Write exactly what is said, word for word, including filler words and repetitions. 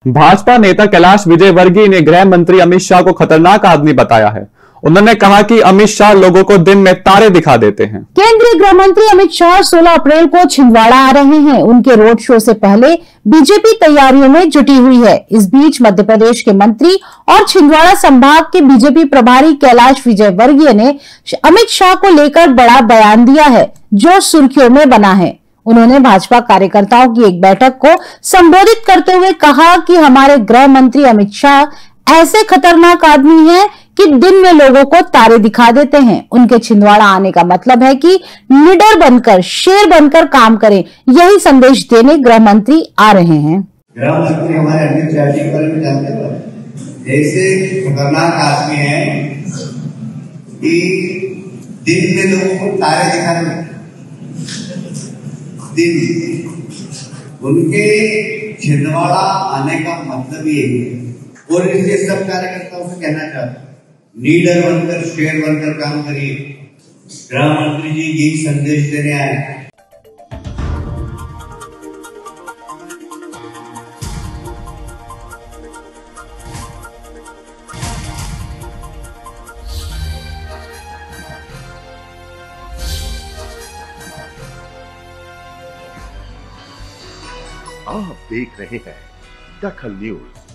भाजपा नेता कैलाश विजयवर्गीय ने गृह मंत्री अमित शाह को खतरनाक आदमी बताया है। उन्होंने कहा कि अमित शाह लोगों को दिन में तारे दिखा देते हैं। केंद्रीय गृह मंत्री अमित शाह सोलह अप्रैल को छिंदवाड़ा आ रहे हैं। उनके रोड शो से पहले बीजेपी तैयारियों में जुटी हुई है। इस बीच मध्य प्रदेश के मंत्री और छिंदवाड़ा संभाग के बीजेपी प्रभारी कैलाश विजयवर्गीय ने अमित शाह को लेकर बड़ा बयान दिया है, जो सुर्खियों में बना है। उन्होंने भाजपा कार्यकर्ताओं की एक बैठक को संबोधित करते हुए कहा कि हमारे गृह मंत्री अमित शाह ऐसे खतरनाक आदमी हैं कि दिन में लोगों को तारे दिखा देते हैं। उनके छिंदवाड़ा आने का मतलब है कि निडर बनकर, शेर बनकर काम करें। यही संदेश देने गृह मंत्री आ रहे हैं। गृह मंत्री हमारे अमित शाह जी पर भी जानते हो ऐसे खतरनाक आदमी हैं कि दिन में लोगों को तारे दिखाने दिन उनके छिंदवाड़ा आने का मतलब ये है। और इसलिए सब कार्यकर्ताओं से कहना चाहता हूँ, लीडर बनकर, शेर बनकर काम करिए। गृह मंत्री जी यही संदेश देने आए। आप देख रहे हैं दखल न्यूज।